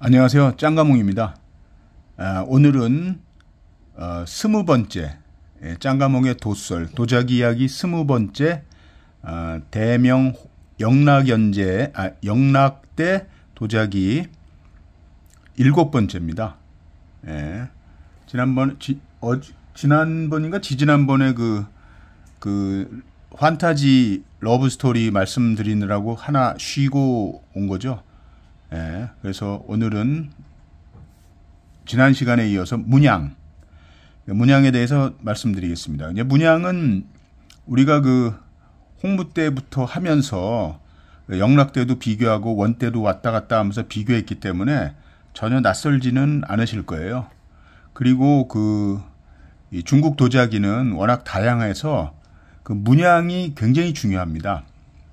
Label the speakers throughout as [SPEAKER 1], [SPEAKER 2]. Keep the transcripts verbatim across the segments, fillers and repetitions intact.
[SPEAKER 1] 안녕하세요. 짱가몽입니다. 아, 오늘은 어, 스무 번째 예, 짱가몽의 도썰 도자기 이야기 스무 번째 어, 대명 영락연재 아, 영락대 도자기 일곱 번째입니다. 예, 지난번 지, 어, 지난번인가 지지난번에 그, 그 환타지 러브 스토리 말씀드리느라고 하나 쉬고 온 거죠. 예, 그래서 오늘은 지난 시간에 이어서 문양, 문양에 대해서 말씀드리겠습니다. 이제 문양은 우리가 그 홍무 때부터 하면서 영락 때도 비교하고 원 때도 왔다 갔다 하면서 비교했기 때문에 전혀 낯설지는 않으실 거예요. 그리고 그 중국 도자기는 워낙 다양해서 그 문양이 굉장히 중요합니다.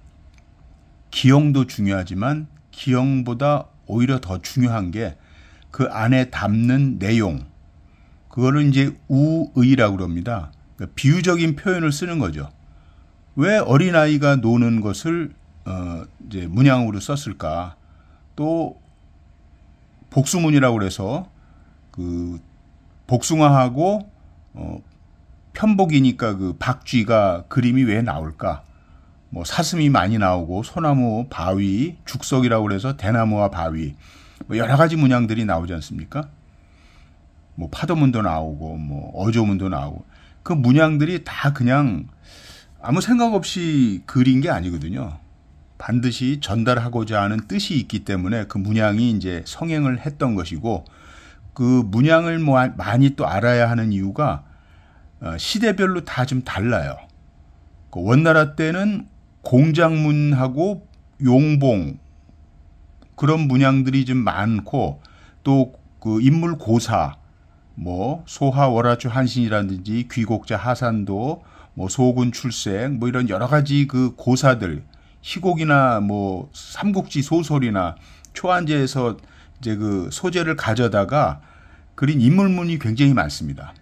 [SPEAKER 1] 기형도 중요하지만 기형보다 오히려 더 중요한 게 그 안에 담는 내용. 그거를 이제 우의라고 그럽니다. 그러니까 비유적인 표현을 쓰는 거죠. 왜 어린아이가 노는 것을 어 이제 문양으로 썼을까? 또 복수문이라고 그래서 그 복숭아하고 어 편복이니까 그 박쥐가 그림이 왜 나올까? 뭐 사슴이 많이 나오고 소나무, 바위, 죽석이라고 그래서 대나무와 바위, 뭐 여러 가지 문양들이 나오지 않습니까? 뭐 파도문도 나오고 뭐 어조문도 나오고 그 문양들이 다 그냥 아무 생각 없이 그린 게 아니거든요. 반드시 전달하고자 하는 뜻이 있기 때문에 그 문양이 이제 성행을 했던 것이고, 그 문양을 뭐 많이 또 알아야 하는 이유가 시대별로 다 좀 달라요. 그 원나라 때는 공장문하고 용봉 그런 문양들이 좀 많고, 또 그 인물 고사 뭐 소하 월화추 한신이라든지 귀곡자 하산도 뭐 소군 출생 뭐 이런 여러 가지 그 고사들, 희곡이나 뭐 삼국지 소설이나 초안제에서 이제 그 소재를 가져다가 그린 인물문이 굉장히 많습니다.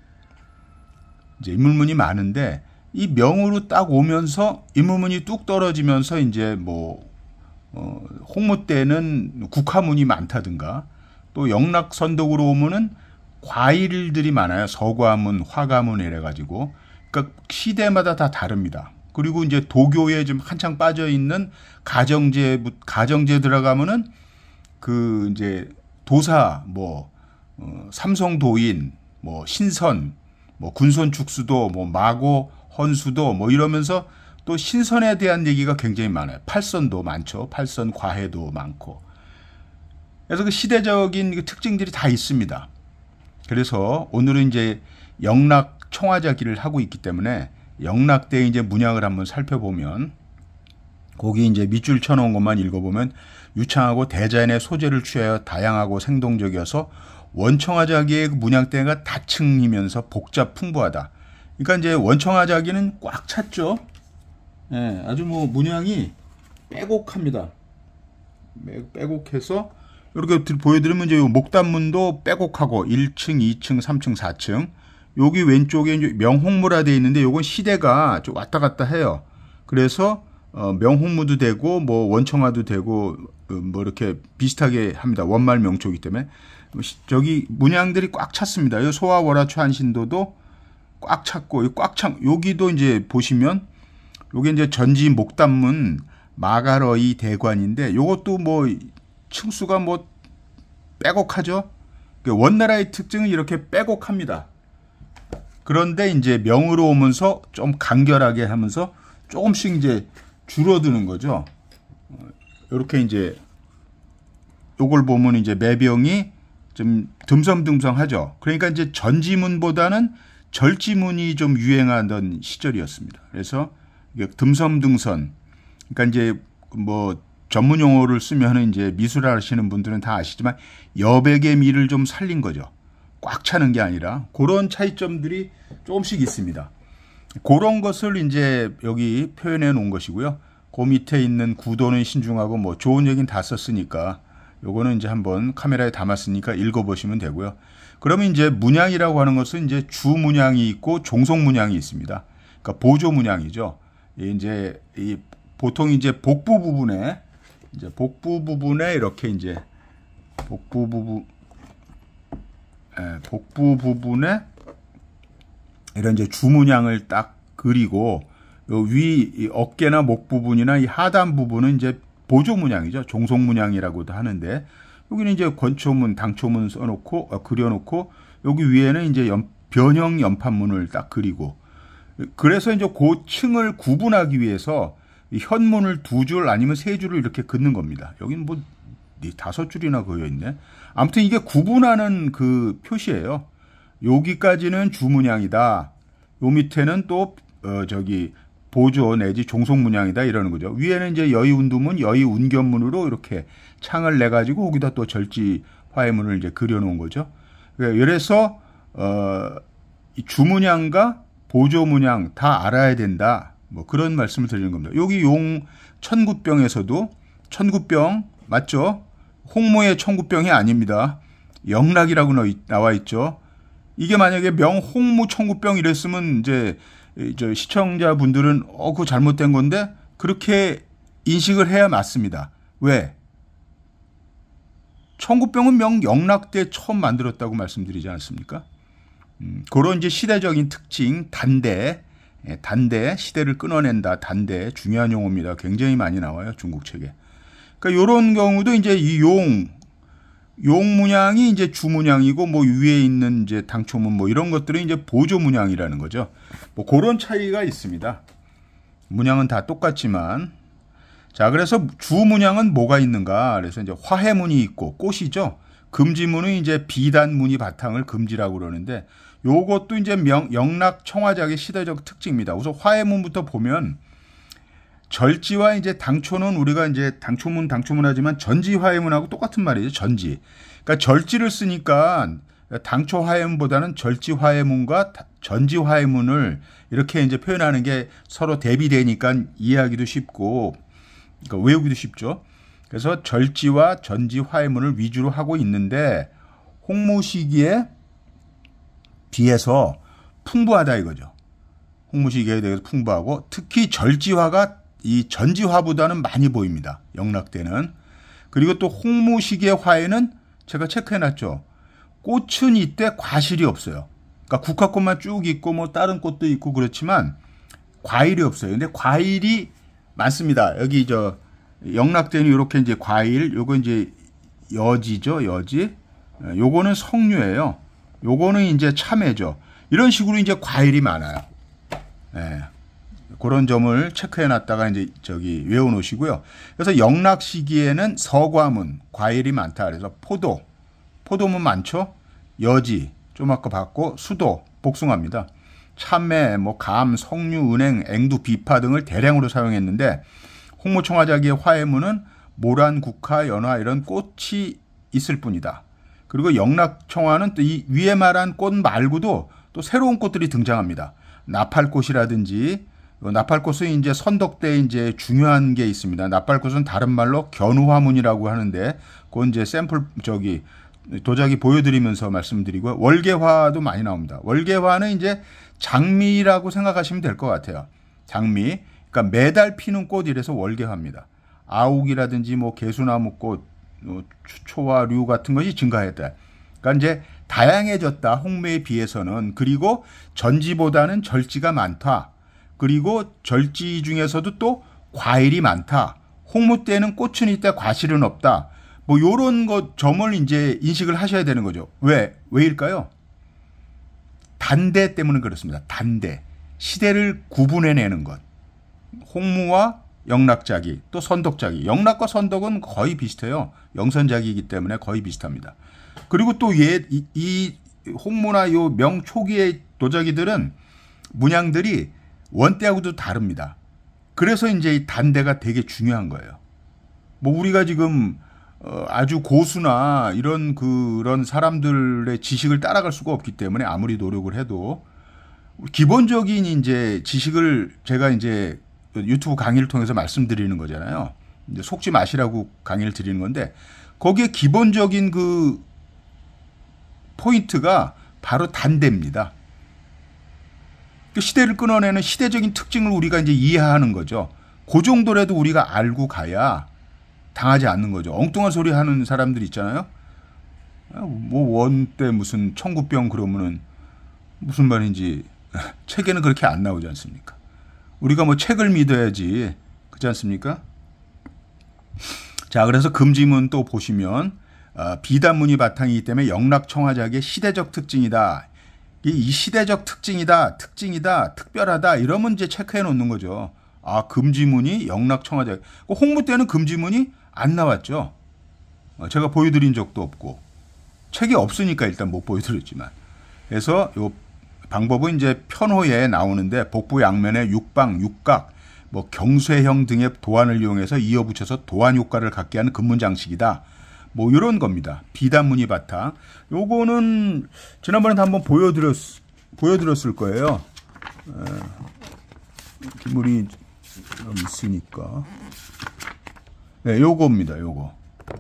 [SPEAKER 1] 이제 인물문이 많은데 이 명으로 딱 오면서 인물문이 뚝 떨어지면서 이제 뭐 어, 홍무 때는 국화문이 많다든가, 또 영락선독으로 오면은 과일들이 많아요. 서과문, 화가문 이래가지고. 그러니까 시대마다 다 다릅니다. 그리고 이제 도교에 좀 한창 빠져 있는 가정제, 가정제 들어가면은 그 이제 도사, 뭐 어, 삼성도인, 뭐 신선, 뭐 군손축수도, 뭐 마고, 헌수도 뭐 이러면서 또 신선에 대한 얘기가 굉장히 많아요. 팔선도 많죠. 팔선 과해도 많고. 그래서 그 시대적인 그 특징들이 다 있습니다. 그래서 오늘은 이제 영락 청화자기를 하고 있기 때문에 영락 때 이제 문양을 한번 살펴보면, 거기 이제 밑줄 쳐놓은 것만 읽어보면 유창하고 대자연의 소재를 취하여 다양하고 생동적이어서 원청화자기의 문양대가 다층이면서 복잡 풍부하다. 그러니까 이제 원청화자기는 꽉 찼죠. 예, 아주 뭐 문양이 빼곡합니다. 빼곡해서 이렇게 보여드리면 이제 목단문도 빼곡하고 일 층, 이 층, 삼 층, 사 층. 여기 왼쪽에 이제 명홍무라 되어 있는데 요건 시대가 좀 왔다 갔다 해요. 그래서 어, 명홍무도 되고 뭐 원청화도 되고 어, 뭐 이렇게 비슷하게 합니다. 원말 명초이기 때문에 저기 문양들이 꽉 찼습니다. 이 소화 월화추 한신도도 꽉 찼고, 꽉 찬 여기도 이제 보시면 요게 이제 전지 목단문 마가러이 대관인데 요것도 뭐 층수가 뭐 빼곡하죠. 원나라의 특징은 이렇게 빼곡합니다. 그런데 이제 명으로 오면서 좀 간결하게 하면서 조금씩 이제 줄어드는 거죠. 이렇게 이제 요걸 보면 이제 매병이 좀 듬성듬성하죠. 그러니까 이제 전지문보다는 절지문이 좀 유행하던 시절이었습니다. 그래서 이게 듬성듬성, 그러니까 이제 뭐 전문 용어를 쓰면 이제 미술 하시는 분들은 다 아시지만 여백의 미를 좀 살린 거죠. 꽉 차는 게 아니라 그런 차이점들이 조금씩 있습니다. 그런 것을 이제 여기 표현해 놓은 것이고요. 그 밑에 있는 구도는 신중하고 뭐 좋은 얘기는 다 썼으니까 요거는 이제 한번 카메라에 담았으니까 읽어보시면 되고요. 그러면 이제 문양이라고 하는 것은 이제 주 문양이 있고 종속 문양이 있습니다. 그러니까 보조 문양이죠. 이제 이 보통 이제 복부 부분에 이제 복부 부분에 이렇게 이제 복부 부분, 예, 복부 부분에 이런 이제 주문양을 딱 그리고 요 위 어깨나 목 부분이나 이 하단 부분은 이제 보조 문양이죠. 종속 문양이라고도 하는데 여기는 이제 권초문, 당초문 써놓고 어, 그려놓고 여기 위에는 이제 연, 변형 연판문을 딱 그리고 그래서 이제 그 층을 구분하기 위해서 현문을 두 줄 아니면 세 줄을 이렇게 긋는 겁니다. 여기는 뭐 다섯 줄이나 그려 있네. 아무튼 이게 구분하는 그 표시예요. 여기까지는 주문양이다. 요 밑에는 또 어, 저기 보조 내지 종속 문양이다 이러는 거죠. 위에는 이제 여의운두문, 여의운견문으로 이렇게 창을 내 가지고 거기다 또 절지 화해문을 이제 그려놓은 거죠. 그래서 어, 이 주문양과 보조 문양 다 알아야 된다. 뭐 그런 말씀을 드리는 겁니다. 여기 용 천구병에서도 천구병 맞죠? 홍모의 천구병이 아닙니다. 영락이라고 나와 있죠. 이게 만약에 명홍무 천구병 이랬으면 이제 저 시청자분들은 어 그거 잘못된 건데 그렇게 인식을 해야 맞습니다. 왜? 천구병은 명영락 때 처음 만들었다고 말씀드리지 않습니까? 음, 그런 이제 시대적인 특징 단대, 예, 단대 시대를 끊어낸다. 단대 중요한 용어입니다. 굉장히 많이 나와요 중국 책에. 그러니까 이런 경우도 이제 이 용, 용 문양이 이제 주 문양이고 뭐 위에 있는 이제 당초문 뭐 이런 것들은 이제 보조 문양이라는 거죠. 뭐 그런 차이가 있습니다. 문양은 다 똑같지만 자 그래서 주 문양은 뭐가 있는가? 그래서 이제 화해문이 있고 꽃이죠. 금지문은 이제 비단무늬 바탕을 금지라고 그러는데 요것도 이제 명, 영락 청화작의 시대적 특징입니다. 우선 화해문부터 보면 절지와 이제 당초는 우리가 이제 당초문 당초문 하지만 전지 화해문하고 똑같은 말이죠. 전지. 그러니까 절지를 쓰니까 당초 화해문보다는 절지 화해문과 전지 화해문을 이렇게 이제 표현하는 게 서로 대비되니까 이해하기도 쉽고 그러니까 외우기도 쉽죠. 그래서 절지와 전지 화해문을 위주로 하고 있는데 홍무 시기에 비해서 풍부하다 이거죠. 홍무 시기에 대해서 풍부하고 특히 절지화가 이 전지화보다는 많이 보입니다. 영락 때는. 그리고 또 홍무 시기의 화에는 제가 체크해놨죠. 꽃은 이때 과실이 없어요. 그러니까 국화꽃만 쭉 있고 뭐 다른 꽃도 있고 그렇지만 과일이 없어요. 근데 과일이 많습니다. 여기 저 영락 때는 이렇게 이제 과일, 요거 이제 여지죠, 여지. 요거는 석류예요. 요거는 이제 참외죠. 이런 식으로 이제 과일이 많아요. 예. 그런 점을 체크해 놨다가 이제 저기 외워 놓으시고요. 그래서 영락 시기에는 서과문, 과일이 많다. 그래서 포도, 포도문 많죠? 여지, 좀 아까 봤고, 수도, 복숭아입니다. 참외, 뭐 감, 석류, 은행, 앵두, 비파 등을 대량으로 사용했는데 홍무청화자기의 화해문은 모란, 국화, 연화 이런 꽃이 있을 뿐이다. 그리고 영락청화는 또 이 위에 말한 꽃 말고도 또 새로운 꽃들이 등장합니다. 나팔꽃이라든지 나팔꽃은 이제 선덕때 이제 중요한 게 있습니다. 나팔꽃은 다른 말로 견우화문이라고 하는데 그건 이제 샘플 저기 도자기 보여드리면서 말씀드리고 월계화도 많이 나옵니다. 월계화는 이제 장미라고 생각하시면 될 것 같아요. 장미. 그러니까 매달 피는 꽃 이래서 월계화입니다. 아욱이라든지 뭐 개수나무꽃, 뭐 초와 류 같은 것이 증가했다. 그러니까 이제 다양해졌다. 홍매에 비해서는. 그리고 전지보다는 절지가 많다. 그리고 절지 중에서도 또 과일이 많다. 홍무 때는 꽃은 있다, 과실은 없다. 뭐 요런 것 점을 이제 인식을 하셔야 되는 거죠. 왜? 왜일까요? 단대 때문에 그렇습니다. 단대. 시대를 구분해내는 것. 홍무와 영락자기, 또 선덕자기. 영락과 선덕은 거의 비슷해요. 영선자기이기 때문에 거의 비슷합니다. 그리고 또 얘, 이, 이 홍무나 요 명 초기의 도자기들은 문양들이 원대하고도 다릅니다. 그래서 이제 이 단대가 되게 중요한 거예요. 뭐 우리가 지금 어 아주 고수나 이런 그런 사람들의 지식을 따라갈 수가 없기 때문에 아무리 노력을 해도 기본적인 이제 지식을 제가 이제 유튜브 강의를 통해서 말씀드리는 거잖아요. 이제 속지 마시라고 강의를 드리는 건데 거기에 기본적인 그 포인트가 바로 단대입니다. 시대를 끊어내는 시대적인 특징을 우리가 이제 이해하는 거죠. 그 정도라도 우리가 알고 가야 당하지 않는 거죠. 엉뚱한 소리 하는 사람들 있잖아요. 뭐 원 때 무슨 청구병 그러면은 무슨 말인지 책에는 그렇게 안 나오지 않습니까? 우리가 뭐 책을 믿어야지, 그렇지 않습니까? 자, 그래서 금지문 또 보시면 어, 비단무늬 바탕이기 때문에 영락청화작의 시대적 특징이다. 이, 이 시대적 특징이다, 특징이다, 특별하다 이러면 이제 체크해 놓는 거죠. 아, 금지문이 영락청화작. 홍무 때는 금지문이 안 나왔죠. 어, 제가 보여드린 적도 없고 책이 없으니까 일단 못 보여드렸지만. 그래서 요 방법은 이제 편호에 나오는데 복부 양면에 육방, 육각, 뭐 경쇠형 등의 도안을 이용해서 이어붙여서 도안 효과를 갖게 하는 금문 장식이다. 뭐 이런 겁니다. 비단무늬 바탕. 요거는 지난번에도 한번 보여드렸 보여드렸을 거예요. 기물이 좀 있으니까. 네, 요거입니다. 요거.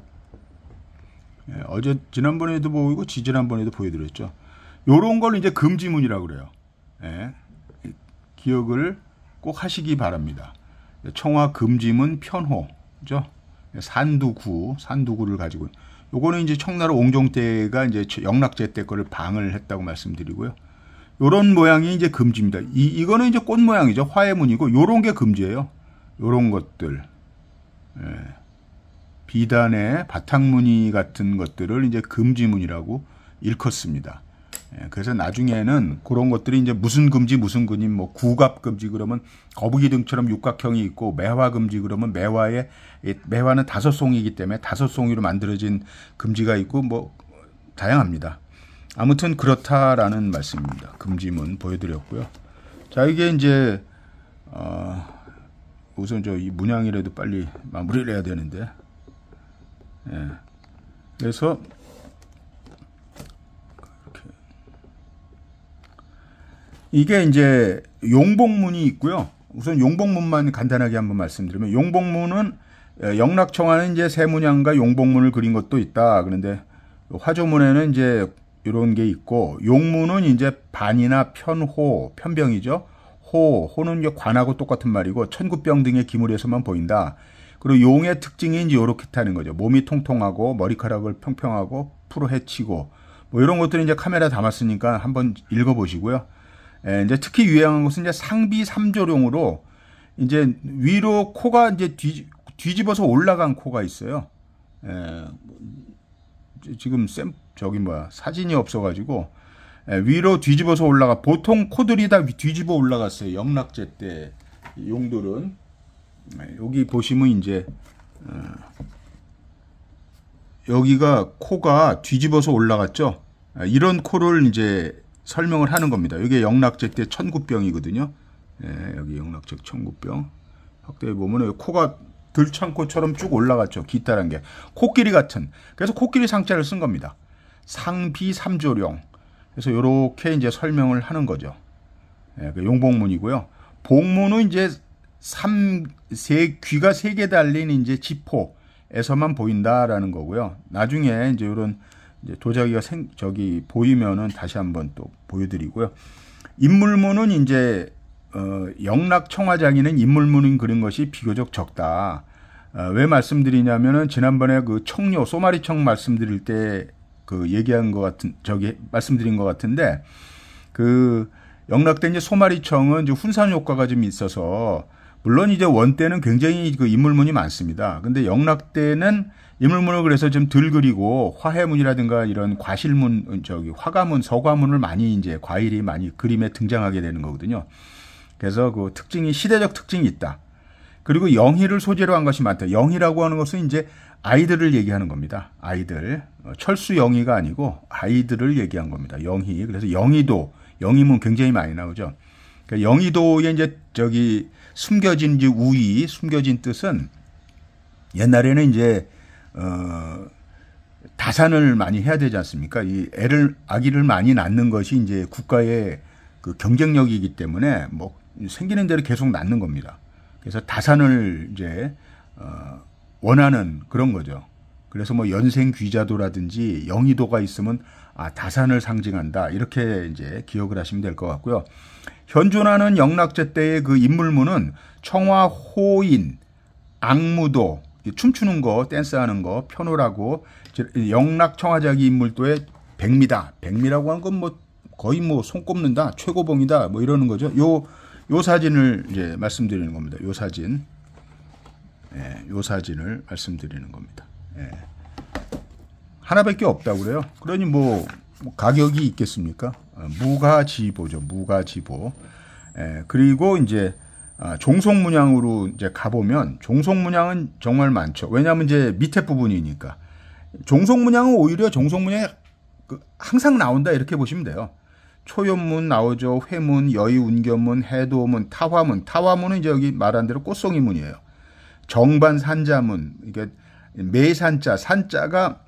[SPEAKER 1] 네, 어제 지난번에도 보이고 지지난번에도 보여드렸죠. 요런 걸 이제 금지문이라고 그래요. 네, 기억을 꼭 하시기 바랍니다. 청화 금지문 편호죠. 산두구, 산두구를 가지고. 요거는 이제 청나라 옹종 때가 이제 영락제 때 거를 방을 했다고 말씀드리고요. 요런 모양이 이제 금지입니다. 이, 이거는 이제 꽃 모양이죠. 화해문이고, 요런 게 금지예요. 요런 것들. 예. 비단의 바탕무늬 같은 것들을 이제 금지문이라고 일컫습니다. 예, 그래서 나중에는 그런 것들이 이제 무슨 금지 무슨 금지 뭐 구갑 금지 그러면 거북이 등처럼 육각형이 있고 매화 금지 그러면 매화에 매화는 다섯 송이기 때문에 다섯 송이로 만들어진 금지가 있고 뭐 다양합니다. 아무튼 그렇다라는 말씀입니다. 금지문 보여드렸고요. 자, 이게 이제 어, 우선 저 이 문양이라도 빨리 마무리를 해야 되는데, 예. 그래서 이게 이제 용복문이 있고요. 우선 용복문만 간단하게 한번 말씀드리면, 용복문은 영락청화는 이제 세문양과 용복문을 그린 것도 있다. 그런데 화조문에는 이제 이런 게 있고, 용문은 이제 반이나 편호, 편병이죠. 호, 호는 이제 관하고 똑같은 말이고 천구병 등의 기물에서만 보인다. 그리고 용의 특징이 이제 이렇게 타는 거죠. 몸이 통통하고 머리카락을 평평하고 푸르 헤치고 뭐 이런 것들이 이제 카메라 담았으니까 한번 읽어보시고요. 에, 이제 특히 유행한 것은 이제 상비 삼조룡으로 이제 위로 코가 이제 뒤, 뒤집어서 올라간 코가 있어요. 에, 지금 쌤 저기 뭐야 사진이 없어가지고 에, 위로 뒤집어서 올라가. 보통 코들이 다 뒤집어 올라갔어요. 영락제 때 용들은. 에, 여기 보시면 이제 어, 여기가 코가 뒤집어서 올라갔죠. 에, 이런 코를 이제 설명을 하는 겁니다. 이게 영락제 때 천구병이거든요. 예, 여기 영락제 천구병. 확대해 보면 여기 코가 들창코처럼 쭉 올라갔죠. 기타란 게. 코끼리 같은. 그래서 코끼리 상자를 쓴 겁니다. 상비 삼조룡. 그래서 이렇게 이제 설명을 하는 거죠. 예, 그 용복문이고요. 복문은 이제 삼, 세, 귀가 세 개 달린 이제 지포에서만 보인다라는 거고요. 나중에 이제 이런 이제 도자기가 생, 저기 보이면은 다시 한번 또 보여드리고요. 인물문은 이제 어, 영락청화장에는 인물문을 그린 것이 비교적 적다. 어, 왜 말씀드리냐면은 지난번에 그 청료 소마리청 말씀드릴 때 그 얘기한 것 같은 저기 말씀드린 것 같은데 그 영락 때 이제 소마리청은 이제 훈산 효과가 좀 있어서 물론 이제 원 때는 굉장히 그 인물문이 많습니다. 근데 영락 때는 인물문을 그래서 좀 덜 그리고 화해문이라든가 이런 과실문, 저기 화가문, 서가문을 많이 이제 과일이 많이 그림에 등장하게 되는 거거든요. 그래서 그 특징이 시대적 특징이 있다. 그리고 영희를 소재로 한 것이 많다. 영희라고 하는 것은 이제 아이들을 얘기하는 겁니다. 아이들. 철수 영희가 아니고 아이들을 얘기한 겁니다. 영희. 그래서 영희도, 영희문 굉장히 많이 나오죠. 그러니까 영희도에 이제 저기 숨겨진 이제 우위, 숨겨진 뜻은 옛날에는 이제 어, 다산을 많이 해야 되지 않습니까? 이 애를, 아기를 많이 낳는 것이 이제 국가의 그 경쟁력이기 때문에 뭐 생기는 대로 계속 낳는 겁니다. 그래서 다산을 이제, 어, 원하는 그런 거죠. 그래서 뭐 연생 귀자도라든지 영희도가 있으면 아, 다산을 상징한다. 이렇게 이제 기억을 하시면 될 것 같고요. 현존하는 영락제 때의 그 인물문은 청화, 호인, 악무도, 춤추는 거, 댄스하는 거 펴놓으라고 영락 청아자기 인물도의 백미다. 백미라고 하는 건 뭐 거의 뭐 손 꼽는다, 최고봉이다, 뭐 이러는 거죠. 요, 요 사진을 이제 말씀드리는 겁니다. 요 사진, 예, 요 사진을 말씀드리는 겁니다. 예. 하나밖에 없다고 그래요. 그러니 뭐, 뭐 가격이 있겠습니까? 어, 무가지보죠. 무가지보. 예, 그리고 이제 아, 종속문양으로 이제 가보면 종속문양은 정말 많죠. 왜냐하면 이제 밑에 부분이니까. 종속문양은 오히려 종속문양이 그 항상 나온다 이렇게 보시면 돼요. 초연문 나오죠. 회문, 여의운견문, 해도문, 타화문. 타화문은 이제 여기 말한 대로 꽃송이문이에요. 정반 산자문. 이게 매산자, 산자가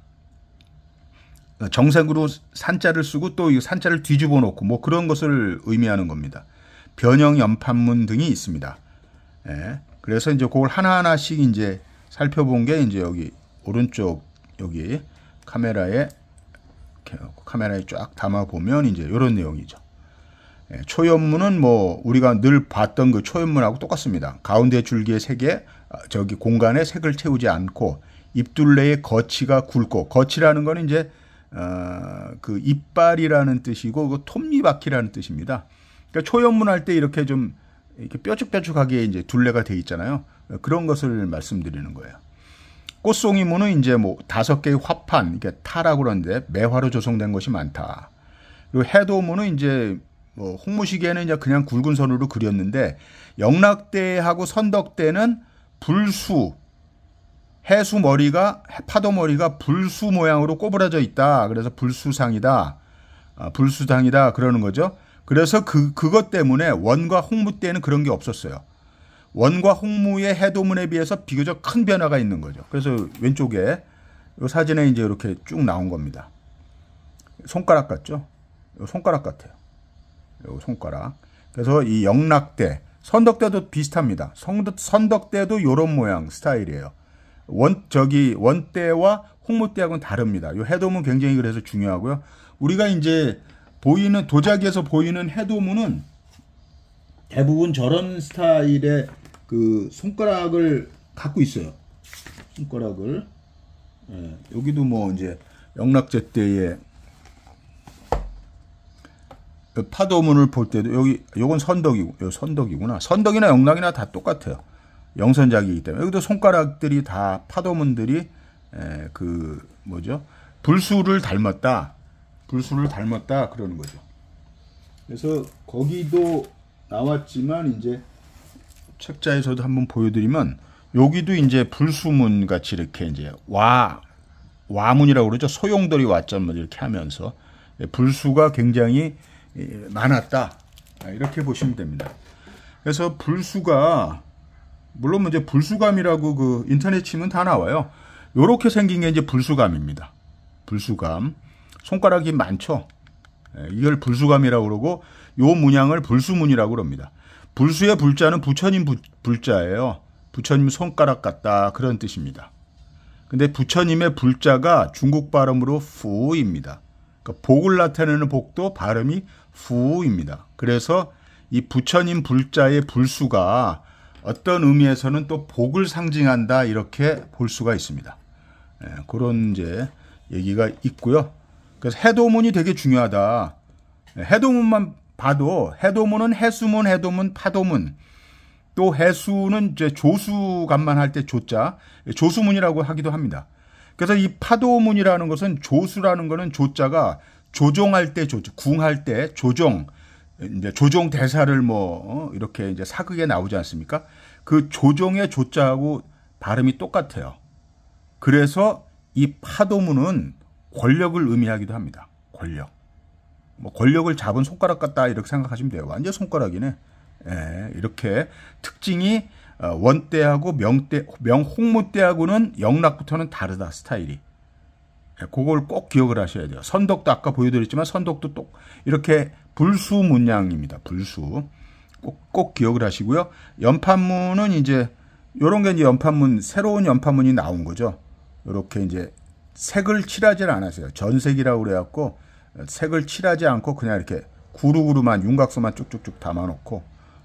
[SPEAKER 1] 정색으로 산자를 쓰고 또 이 산자를 뒤집어 놓고 뭐 그런 것을 의미하는 겁니다. 변형 연판문 등이 있습니다. 예. 그래서 이제 그걸 하나하나씩 이제 살펴본 게 이제 여기 오른쪽 여기 카메라에 카메라에 쫙 담아 보면 이제 이런 내용이죠. 예. 초연문은 뭐 우리가 늘 봤던 그 초연문하고 똑같습니다. 가운데 줄기의 색에 저기 공간에 색을 채우지 않고 입둘레의 거치가 굵고 거치라는 거는 이제 어, 그 이빨이라는 뜻이고 그 톱니바퀴라는 뜻입니다. 그러니까 초연문 할 때 이렇게 좀 이렇게 뾰족뾰족하게 이제 둘레가 돼 있잖아요. 그런 것을 말씀드리는 거예요. 꽃송이문은 이제 뭐 다섯 개의 화판, 이게 타라고 그러는데 매화로 조성된 것이 많다. 그리고 해도문은 이제 뭐 홍무시기에는 이제 그냥 굵은 선으로 그렸는데 영락대하고 선덕대는 불수, 해수 머리가 파도 머리가 불수 모양으로 꼬부라져 있다. 그래서 불수상이다. 아, 불수상이다 그러는 거죠. 그래서 그, 그것 때문에 원과 홍무 때는 그런 게 없었어요. 원과 홍무의 해도문에 비해서 비교적 큰 변화가 있는 거죠. 그래서 왼쪽에 이 사진에 이제 이렇게 쭉 나온 겁니다. 손가락 같죠? 이 손가락 같아요. 이 손가락. 그래서 이 영락대, 선덕대도 비슷합니다. 선덕, 선덕대도 이런 모양 스타일이에요. 원, 저기 원대와 홍무대하고는 다릅니다. 이 해도문 굉장히 그래서 중요하고요. 우리가 이제 보이는 도자기에서 보이는 해도문은 대부분 저런 스타일의 그 손가락을 갖고 있어요. 손가락을 예, 여기도 뭐 이제 영락제 때의 파도문을 볼 때도 여기 요건 선덕이고 요 선덕이구나. 선덕이나 영락이나 다 똑같아요. 영선작이기 때문에 여기도 손가락들이 다 파도문들이 에, 그 뭐죠? 불수를 닮았다. 불수를 닮았다 그러는 거죠. 그래서 거기도 나왔지만 이제 책자에서도 한번 보여드리면 여기도 이제 불수문 같이 이렇게 이제 와 와문이라고 그러죠. 소용돌이 와점 이렇게 하면서 불수가 굉장히 많았다 이렇게 보시면 됩니다. 그래서 불수가 물론 이제 불수감이라고 그 인터넷 치면 다 나와요. 요렇게 생긴 게 이제 불수감입니다. 불수감. 손가락이 많죠. 이걸 불수감이라고 그러고 요 문양을 불수문이라고 그럽니다. 불수의 불자는 부처님 부, 불자예요. 부처님 손가락 같다 그런 뜻입니다. 근데 부처님의 불자가 중국 발음으로 후입니다. 그러니까 복을 나타내는 복도 발음이 후입니다. 그래서 이 부처님 불자의 불수가 어떤 의미에서는 또 복을 상징한다 이렇게 볼 수가 있습니다. 예, 그런 이제 얘기가 있고요. 그래서 해도문이 되게 중요하다. 예, 해도문만 봐도 해도문은 해수문, 해도문, 파도문. 또 해수는 이제 조수감만 할 때 조자, 조수문이라고 하기도 합니다. 그래서 이 파도문이라는 것은 조수라는 것은 조자가 조종할 때 조조, 궁할 때 조종, 이제 조종 대사를 뭐 이렇게 이제 사극에 나오지 않습니까? 그 조종의 조자하고 발음이 똑같아요. 그래서 이 파도문은 권력을 의미하기도 합니다. 권력. 뭐 권력을 잡은 손가락 같다 이렇게 생각하시면 돼요. 완전 손가락이네. 예, 이렇게 특징이 원대하고 명대, 명홍무대하고는 영락부터는 다르다 스타일이. 예, 그걸 꼭 기억을 하셔야 돼요. 선덕도 아까 보여드렸지만 선덕도 또 이렇게 불수 문양입니다. 불수 꼭, 꼭 기억을 하시고요. 연판문은 이제 이런 게 이제 연판문 새로운 연판문이 나온 거죠. 이렇게 이제 색을 칠하지 않았어요. 전색이라고 그래갖고 색을 칠하지 않고 그냥 이렇게 구루구루만 윤곽선만 쭉쭉쭉 담아놓고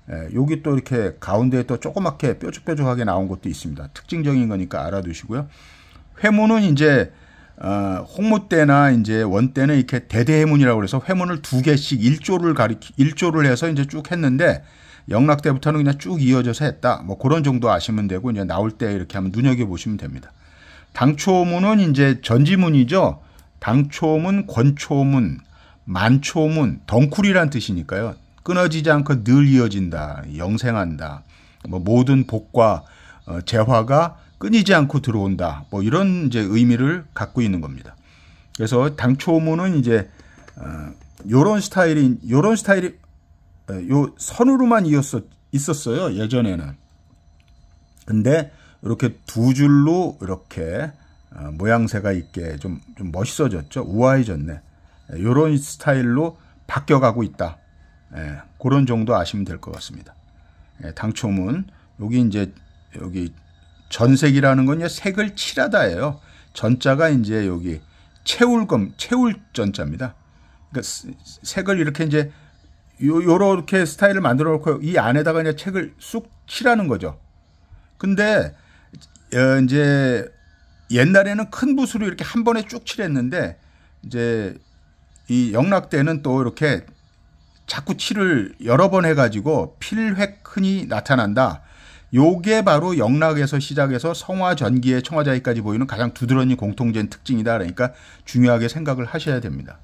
[SPEAKER 1] 예, 여기 또 이렇게 가운데에 또 조그맣게 뾰족뾰족하게 나온 것도 있습니다. 특징적인 거니까 알아두시고요. 회문은 이제 어, 홍무 때나 이제 원 때는 이렇게 대대해문이라고 그래서 회문을 두 개씩 일조를 가리키 일조를 해서 이제 쭉 했는데 영락 때부터는 그냥 쭉 이어져서 했다. 뭐 그런 정도 아시면 되고 이제 나올 때 이렇게 한번 눈여겨 보시면 됩니다. 당초문은 이제 전지문이죠. 당초문, 권초문, 만초문, 덩쿨이란 뜻이니까요. 끊어지지 않고 늘 이어진다, 영생한다. 뭐 모든 복과 어, 재화가 끊이지 않고 들어온다. 뭐 이런 이제 의미를 갖고 있는 겁니다. 그래서 당초문은 이제 어, 요런 스타일이 요런 스타일이 어, 요 선으로만 이었었 있었어요. 예전에는. 근데 이렇게 두 줄로 이렇게 어, 모양새가 있게 좀, 좀 멋있어졌죠. 우아해졌네. 요런 스타일로 바뀌어가고 있다. 예, 그런 정도 아시면 될 것 같습니다. 예, 당초문 여기 이제 여기 전색이라는 건 색을 칠하다예요. 전자가 이제 여기 채울 검 채울 전자입니다. 그러니까 색을 이렇게 이제 요 요렇게 스타일을 만들어 놓고 이 안에다가 이제 책을 쑥 칠하는 거죠. 근데 어, 이제 옛날에는 큰 붓으로 이렇게 한 번에 쭉 칠했는데 이제 이 영락 때는 또 이렇게 자꾸 칠을 여러 번 해가지고 필획흔이 나타난다. 요게 바로 영락에서 시작해서 성화전기에 청화자기까지 보이는 가장 두드러진 공통된 특징이다. 그러니까 중요하게 생각을 하셔야 됩니다.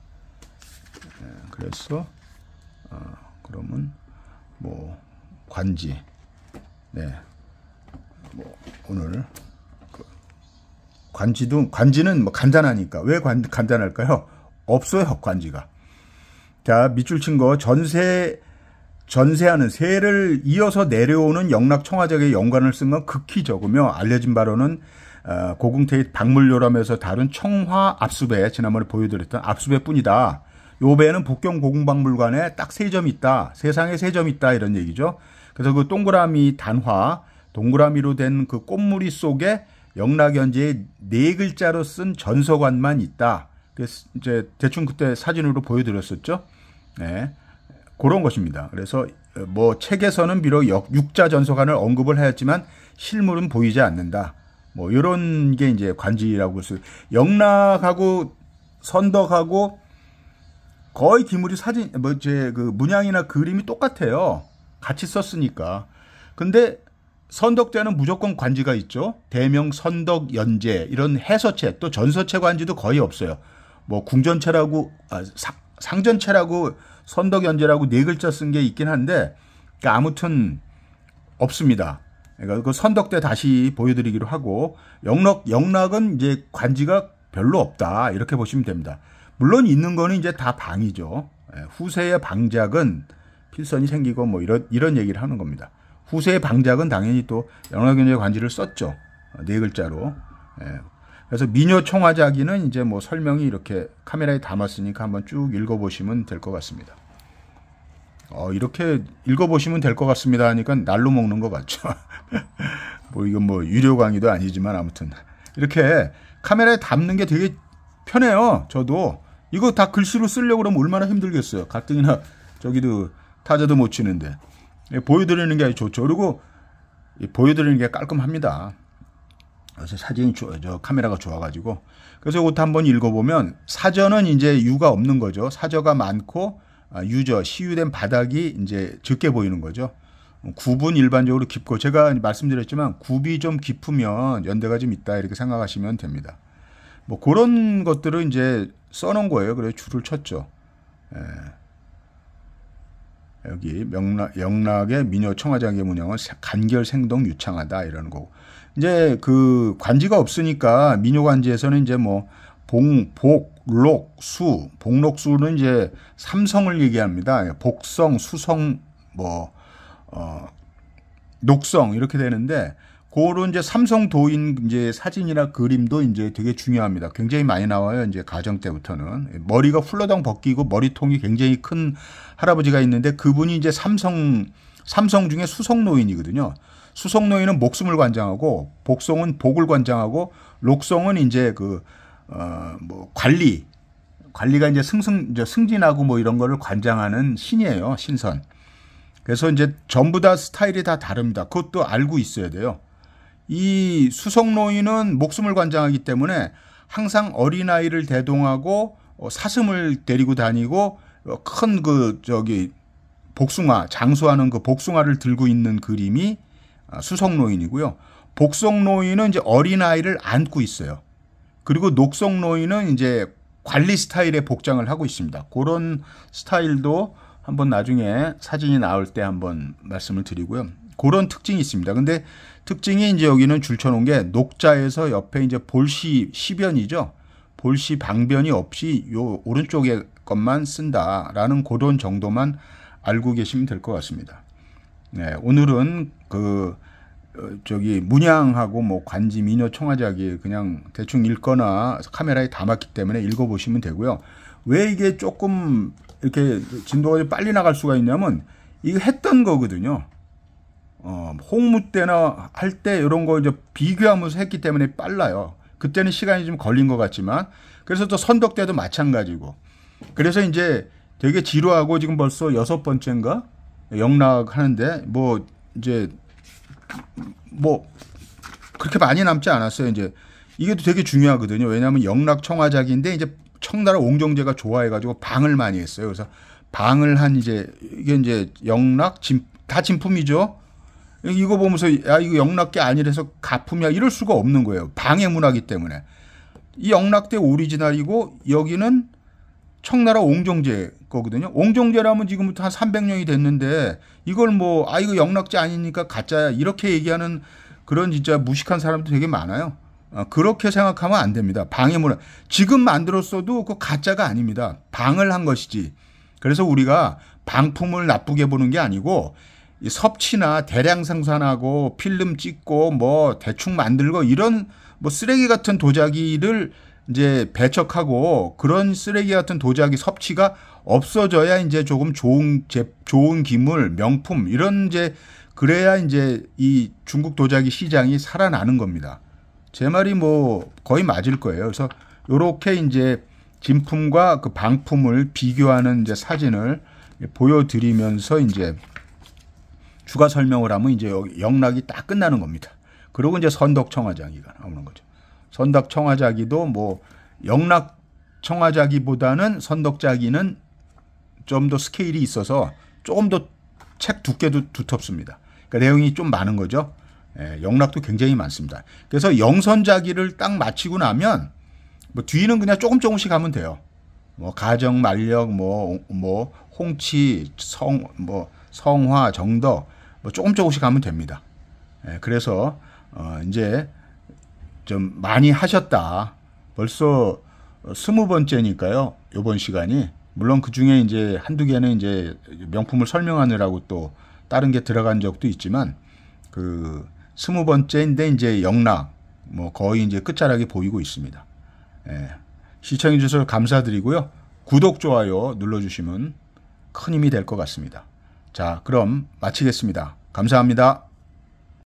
[SPEAKER 1] 그래서 어, 그러면 뭐 관지, 네, 뭐 오늘 그 관지도 관지는 뭐 간단하니까 왜 관, 간단할까요? 없어요 관지가. 자, 밑줄 친 거 전세 전세하는 세를 이어서 내려오는 영락 청화작의 연관을 쓴 건 극히 적으며 알려진 바로는 고궁태의 박물요람에서 다룬 청화 압수배, 지난번에 보여드렸던 압수배뿐이다. 요 배는 복경 고궁박물관에 딱 세 점 있다. 세상에 세 점 있다. 이런 얘기죠. 그래서 그 동그라미 단화, 동그라미로 된 그 꽃무늬 속에 영락연제의 네 글자로 쓴 전서관만 있다. 그래서 이제 대충 그때 사진으로 보여드렸었죠. 네. 그런 것입니다. 그래서 뭐 책에서는 비록 육자 전서관을 언급을 하였지만 실물은 보이지 않는다. 뭐 이런 게 이제 관지라고 볼 수. 영락하고 선덕하고 거의 기물이 사진 뭐 제 그 문양이나 그림이 똑같아요. 같이 썼으니까. 근데 선덕 때는 무조건 관지가 있죠. 대명 선덕 연제 이런 해서체 또 전서체 관지도 거의 없어요. 뭐 궁전체라고 아, 사, 상전체라고 선덕연제라고 네 글자 쓴 게 있긴 한데 그러니까 아무튼 없습니다. 그러니까 그 선덕 때 다시 보여드리기로 하고 영락 영락은 이제 관지가 별로 없다 이렇게 보시면 됩니다. 물론 있는 거는 이제 다 방이죠. 후세의 방작은 필선이 생기고 뭐 이런 이런 얘기를 하는 겁니다. 후세의 방작은 당연히 또 영락연제 관지를 썼죠. 네 글자로. 그래서 미녀 청화자기는 이제 뭐 설명이 이렇게 카메라에 담았으니까 한번 쭉 읽어보시면 될 것 같습니다. 어, 이렇게 읽어보시면 될 것 같습니다 하니까 날로 먹는 것 같죠. 뭐 이건 뭐 유료 강의도 아니지만 아무튼 이렇게 카메라에 담는 게 되게 편해요. 저도 이거 다 글씨로 쓰려고 그러면 얼마나 힘들겠어요. 가뜩이나 저기도 타자도 못 치는데 보여드리는 게 아주 좋죠. 그리고 보여드리는 게 깔끔합니다. 그래서 사진이 좋아, 저 카메라가 좋아가지고. 그래서 이것도 한번 읽어보면 사전은 이제 유가 없는 거죠. 사저가 많고 유저, 시유된 바닥이 이제 적게 보이는 거죠. 굽은 일반적으로 깊고 제가 말씀드렸지만 굽이 좀 깊으면 연대가 좀 있다 이렇게 생각하시면 됩니다. 뭐 그런 것들을 이제 써놓은 거예요. 그래서 줄을 쳤죠. 예. 여기 명락, 영락의 미녀 청화장의 문양은 간결 생동 유창하다 이러는 거고. 이제 그 관지가 없으니까 미녀 관지에서는 이제 뭐 봉, 복, 록, 수, 복록수는 이제 삼성을 얘기합니다. 복성, 수성, 뭐, 어, 녹성 이렇게 되는데 그런 이제 삼성도인 이제 사진이나 그림도 이제 되게 중요합니다. 굉장히 많이 나와요. 이제 가정 때부터는 머리가 훌러덩 벗기고 머리통이 굉장히 큰 할아버지가 있는데 그분이 이제 삼성 삼성 중에 수성노인이거든요. 수성노인은 목숨을 관장하고 복성은 복을 관장하고 록성은 이제 그 어 뭐 관리 관리가 이제 승승 이제 승진하고 뭐 이런 거를 관장하는 신이에요. 신선. 그래서 이제 전부 다 스타일이 다 다릅니다. 그것도 알고 있어야 돼요. 이 수성노인은 목숨을 관장하기 때문에 항상 어린아이를 대동하고 사슴을 데리고 다니고 큰 그 저기 복숭아, 장수하는 그 복숭아를 들고 있는 그림이 수성노인이고요. 복성노인은 이제 어린아이를 안고 있어요. 그리고 녹성노인은 이제 관리 스타일의 복장을 하고 있습니다. 그런 스타일도 한번 나중에 사진이 나올 때 한번 말씀을 드리고요. 그런 특징이 있습니다. 근데 특징이 이제 여기는 줄쳐놓은 게 녹자에서 옆에 이제 볼시 시변이죠. 볼시 방변이 없이 요 오른쪽에 것만 쓴다라는 그런 정도만 알고 계시면 될 것 같습니다. 네, 오늘은 그 저기 문양하고 뭐 관지 미녀 청아자기 그냥 대충 읽거나 카메라에 담았기 때문에 읽어보시면 되고요. 왜 이게 조금 이렇게 진도가 빨리 나갈 수가 있냐면 이거 했던 거거든요. 어, 홍무 때나 할 때 이런 거 이제 비교하면서 했기 때문에 빨라요. 그때는 시간이 좀 걸린 것 같지만 그래서 또 선덕 때도 마찬가지고 그래서 이제 되게 지루하고 지금 벌써 여섯 번째인가 영락 하는데 뭐 이제 뭐 그렇게 많이 남지 않았어요. 이제 이게 되게 중요하거든요. 왜냐하면 영락 청화작인데 이제 청나라 옹정제가 좋아해가지고 방을 많이 했어요. 그래서 방을 한 이제 이게 이제 영락 진, 다 진품이죠. 이거 보면서 야 이거 영락계 아니라서 가품이야 이럴 수가 없는 거예요. 방해 문화기 때문에 이 영락대 오리지널이고 여기는 청나라 옹정제 거거든요. 옹정제라면 지금부터 한 삼백 년이 됐는데 이걸 뭐 아 이거 영락제 아니니까 가짜야 이렇게 얘기하는 그런 진짜 무식한 사람도 되게 많아요. 어, 그렇게 생각하면 안 됩니다. 방해 문화 지금 만들었어도 그 가짜가 아닙니다. 방을 한 것이지. 그래서 우리가 방품을 나쁘게 보는 게 아니고 이 섭취나 대량 생산하고 필름 찍고 뭐 대충 만들고 이런 뭐 쓰레기 같은 도자기를 이제 배척하고 그런 쓰레기 같은 도자기 섭취가 없어져야 이제 조금 좋은 제, 좋은 기물, 명품 이런 이제 그래야 이제 이 중국 도자기 시장이 살아나는 겁니다. 제 말이 뭐 거의 맞을 거예요. 그래서 요렇게 이제 진품과 그 방품을 비교하는 이제 사진을 보여드리면서 이제 추가 설명을 하면 이제 영락이 딱 끝나는 겁니다. 그리고 이제 선덕 청화자기가 나오는 거죠. 선덕 청화자기도 뭐 영락 청화자기보다는 선덕자기는 좀 더 스케일이 있어서 조금 더 책 두께도 두텁습니다. 그러니까 내용이 좀 많은 거죠. 예, 영락도 굉장히 많습니다. 그래서 영선자기를 딱 마치고 나면 뭐 뒤는 그냥 조금 조금씩 하면 돼요. 뭐 가정, 만력, 뭐, 뭐 홍치, 성, 뭐 성화, 정덕 뭐 조금 조금씩 하면 됩니다. 예, 그래서 어 이제 좀 많이 하셨다. 벌써 스무 번째니까요. 이번 시간이 물론 그 중에 이제 한두 개는 이제 명품을 설명하느라고 또 다른 게 들어간 적도 있지만 그 스무 번째인데 이제 영락 뭐 거의 이제 끝자락이 보이고 있습니다. 예, 시청해 주셔서 감사드리고요. 구독, 좋아요 눌러주시면 큰 힘이 될 것 같습니다. 자, 그럼 마치겠습니다. 감사합니다.